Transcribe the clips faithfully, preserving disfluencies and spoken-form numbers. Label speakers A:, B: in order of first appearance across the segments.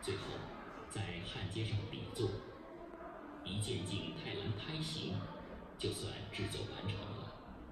A: 最后在焊接上底座，一件景泰蓝胎型就算制作完成了。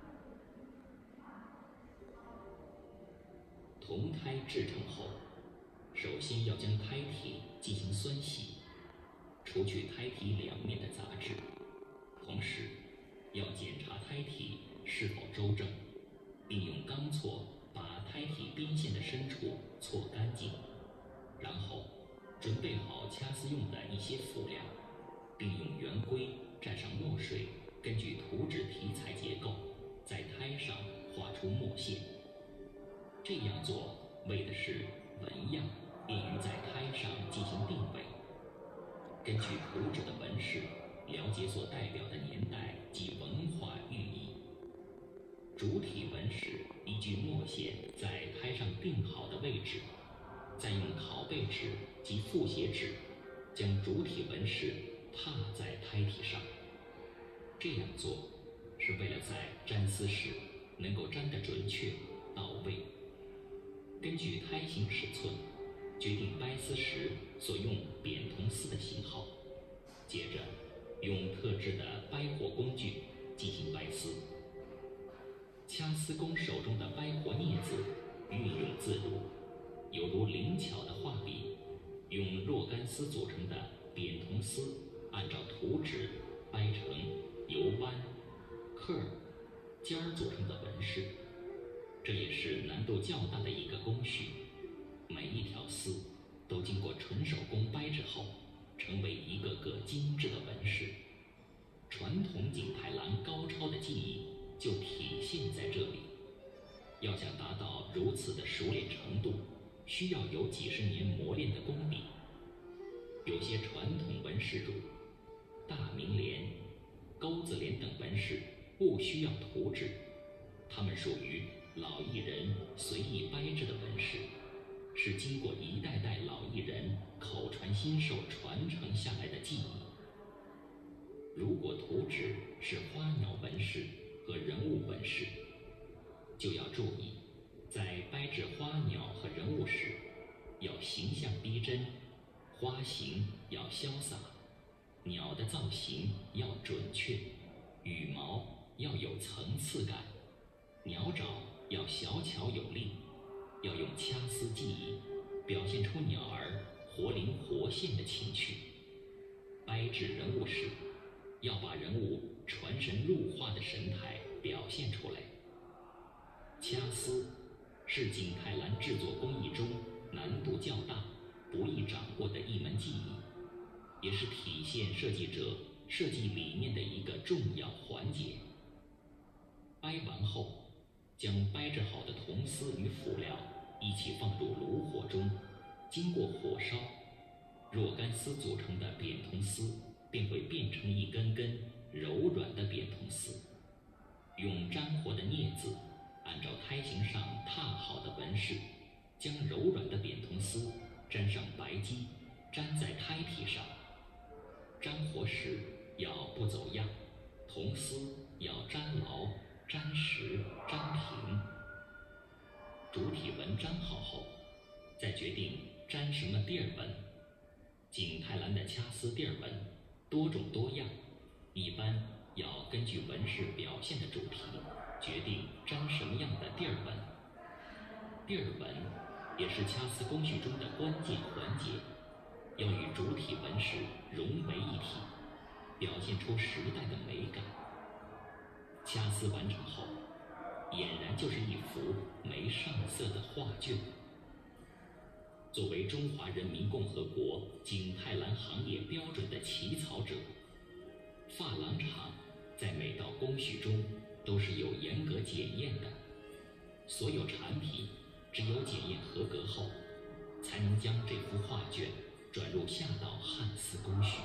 A: 铜胎制成后，首先要将胎体进行酸洗，除去胎体两面的杂质，同时要检查胎体是否周正，并用钢锉把胎体边线的深处锉干净，然后准备好掐丝用的一些辅料，并用圆规蘸上墨水，根据图纸题材结构，在胎上画出墨线。这样做为的是纹样便于在胎上进行定位，根据图纸的纹饰了解所代表的年代及文化寓意。主体纹饰依据墨线在胎上定好的位置，再用拷贝纸及复写纸将主体纹饰踏在胎体上。这样做是为了在粘丝时能够粘得准确到位。根据胎型尺寸决定掰丝时所用扁铜丝的型号，接着用特制的掰活工具进行掰丝。掐丝工手中的掰活镊子运用自如，犹如灵巧的画笔，用若干丝组成的扁铜丝按照图纸掰成由弯、刻、尖儿组成的纹饰。这也是难度较大的一个工序，每一条丝都经过纯手工掰制后，成为一个个精致的纹饰。传统景泰蓝高超的技艺就体现在这里。要想达到如此的熟练程度，需要有几十年磨练的功底。有些传统纹饰如大明莲、钩子莲等纹饰不需要图纸，它们属于老艺人随意掰制的纹饰，是经过一代代老艺人口传心授传承下来的技艺。如果图纸是花鸟纹饰和人物纹饰，就要注意，在掰制花鸟和人物时，要形象逼真，花形要潇洒，鸟的造型要准确，羽毛要有层次感，鸟爪要小巧有力，要用掐丝技艺表现出鸟儿活灵活现的情趣。掰制人物时，要把人物传神入化的神态表现出来。掐丝是景泰蓝制作工艺中难度较大、不易掌握的一门技艺，也是体现设计者设计理念的一个重要环节。掰完后，将掰制好的铜丝与辅料一起放入炉火中，经过火烧，若干丝组成的扁铜丝便会变成一根根柔软的扁铜丝。用粘活的镊子按照胎形上踏好的纹饰，将柔软的扁铜丝沾上白基，粘在胎体上。粘活时要不走样，铜丝要粘牢、粘实、粘平。主体纹粘好后，再决定粘什么地儿纹。景泰蓝的掐丝地儿纹多种多样，一般要根据纹饰表现的主题，决定粘什么样的地儿纹。地儿纹也是掐丝工序中的关键环节，要与主体纹饰融为一体，表现出时代的美感。掐丝完成后，俨然就是一幅没上色的画卷。作为中华人民共和国景泰蓝行业标准的起草者，珐琅厂在每道工序中都是有严格检验的，所有产品只有检验合格后，才能将这幅画卷转入下道焊丝工序。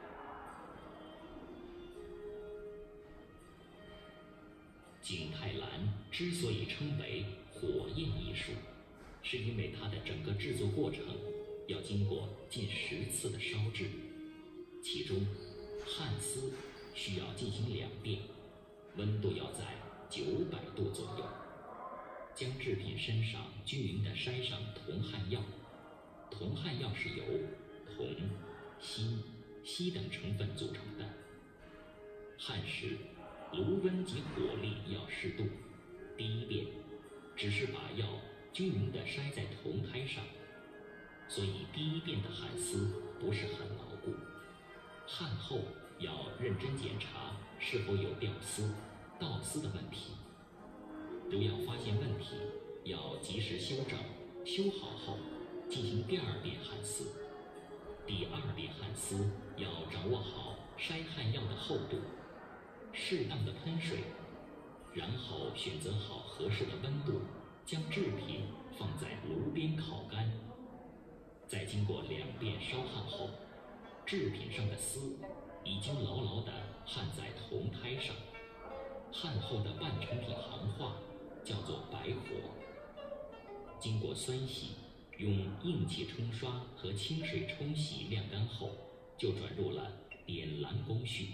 A: 景泰蓝之所以称为火焰艺术，是因为它的整个制作过程要经过近十次的烧制，其中焊丝需要进行两遍，温度要在九百度左右，将制品身上均匀地筛上铜焊药。铜焊药是由铜、锌、硒等成分组成的。焊时，炉温及火力要适度。第一遍只是把药均匀地筛在铜胎上，所以第一遍的焊丝不是很牢固。焊后要认真检查是否有掉丝、倒丝的问题。如要发现问题，要及时修正，修好后进行第二遍焊丝。第二遍焊丝要掌握好筛焊药的厚度，适当的喷水，然后选择好合适的温度，将制品放在炉边烤干。在经过两遍烧焊后，制品上的丝已经牢牢地焊在铜胎上。焊后的半成品行话叫做白活。经过酸洗，用硬气冲刷和清水冲洗晾干后，就转入了点蓝工序。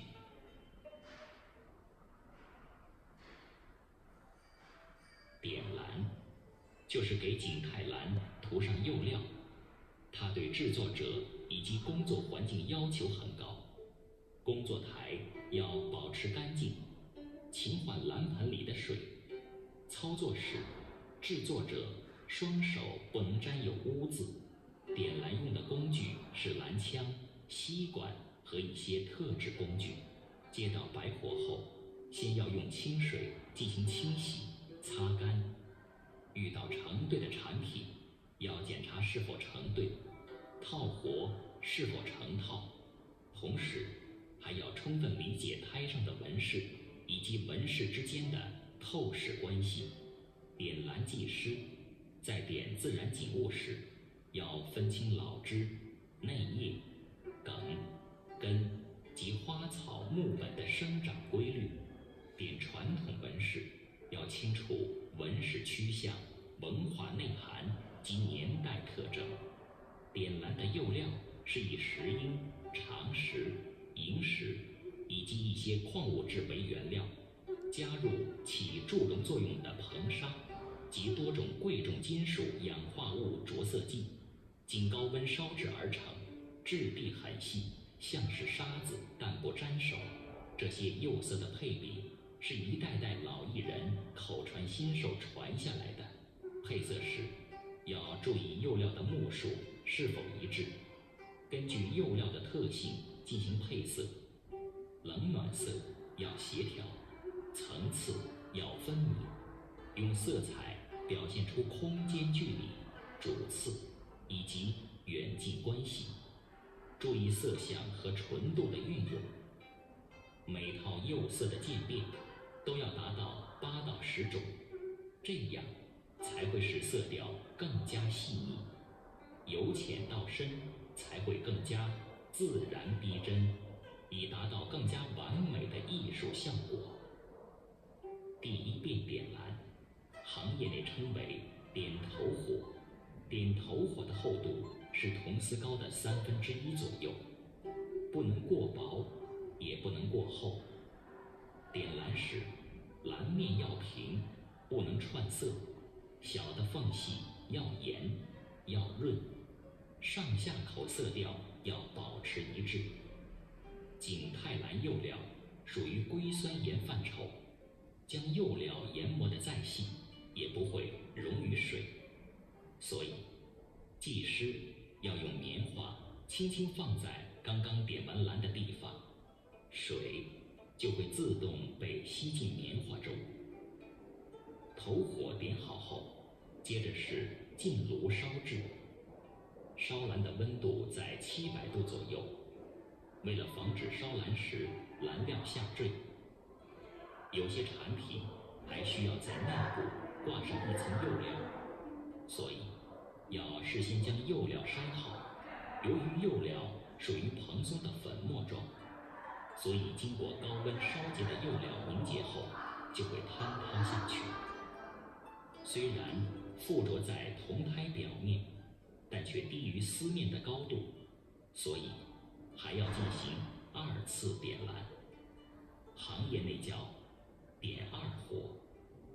A: 点蓝就是给景泰蓝涂上釉料，它对制作者以及工作环境要求很高。工作台要保持干净，勤换蓝盆里的水。操作时，制作者双手不能沾有污渍。点蓝用的工具是蓝枪、吸管和一些特制工具。接到白活后，先要用清水进行清洗、擦干。遇到成对的产品，要检查是否成对，套活是否成套，同时还要充分理解胎上的纹饰以及纹饰之间的透视关系。点蓝技师在点自然景物时，要分清老枝、内叶、梗、根及花草木本的生长规律。点传统纹饰要清楚纹饰趋向、文化内涵及年代特征。点蓝的釉料是以石英、长石、萤石以及一些矿物质为原料，加入起助溶作用的硼砂及多种贵重金属氧化物着色剂，经高温烧制而成，质地很细，像是沙子但不沾手。这些釉色的配比是一代代老艺人口传心授传下来的。配色时要注意釉料的目数是否一致，根据釉料的特性进行配色。冷暖色要协调，层次要分明，用色彩表现出空间距离、主次以及远近关系，注意色相和纯度的运用。每套釉色的渐变都要达到八到十种，这样才会使色调更加细腻，由浅到深才会更加自然逼真，以达到更加完美的艺术效果。第一遍点蓝，行业内称为点头火。点头火的厚度是铜丝膏的三分之一左右，不能过薄，也不能过厚。点蓝时，蓝面要平，不能串色，小的缝隙要严，要润，上下口色调要保持一致。景泰蓝釉料属于硅酸盐范畴，将釉料研磨得再细，也不会溶于水，所以技师要用棉花轻轻放在刚刚点完蓝的地方，水就会自动被吸进棉花中。头火点好后，接着是进炉烧制。烧蓝的温度在七百度左右，为了防止烧蓝时蓝料下坠，有些产品还需要在内部挂上一层釉料，所以要事先将釉料筛好。由于釉料属于蓬松的粉末状，所以经过高温烧结的釉料凝结后就会坍塌下去。虽然附着在铜胎表面，但却低于丝面的高度，所以还要进行二次点蓝，行业内叫点二活。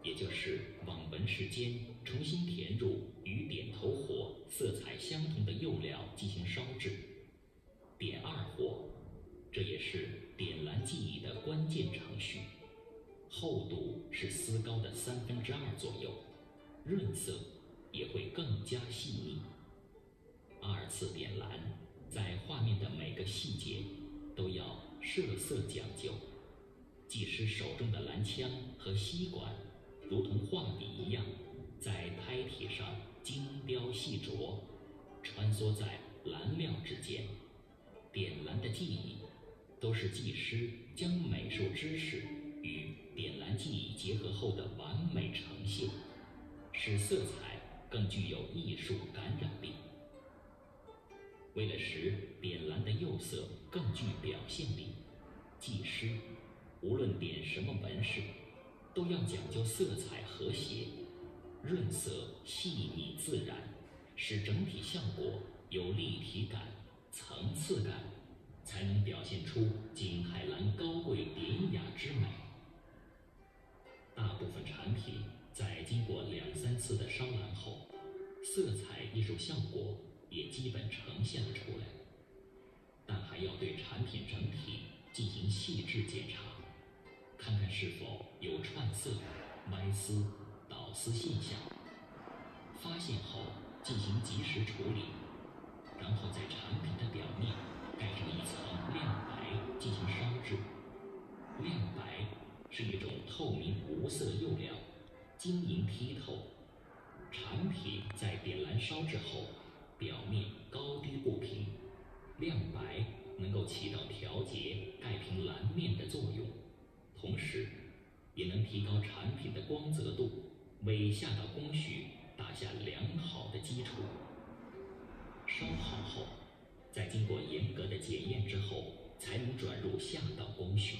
A: 也就是往纹饰间重新填入与点头火色彩相同的釉料进行烧制。点二火，这也是点蓝技艺的关键程序，厚度是丝膏的三分之二左右，润色也会更加细腻。二次点蓝在画面的每个细节都要设色讲究，技师手中的蓝枪和吸管如同画笔一样，在胎体上精雕细琢，穿梭在蓝料之间。点蓝的技艺都是技师将美术知识与点蓝技艺结合后的完美呈现，使色彩更具有艺术感染力。为了使点蓝的釉色更具表现力，技师无论点什么纹饰，都要讲究色彩和谐，润色细腻自然，使整体效果有立体感、层次感，才能表现出景泰蓝高贵典雅之美。大部分产品在经过两三次的烧蓝后，色彩艺术效果也基本呈现了出来，但还要对产品整体进行细致检查，看看是否有串色、歪丝、倒丝现象。发现后进行及时处理，然后在产品的表面盖上一层亮白进行烧制。亮白是一种透明无色釉料，晶莹剔透。产品在点蓝烧制后，表面高低不平，亮白能够起到调节盖平蓝面的作用，同时也能提高产品的光泽度，为下道工序打下良好的基础。烧好后，在经过严格的检验之后，才能转入下道工序。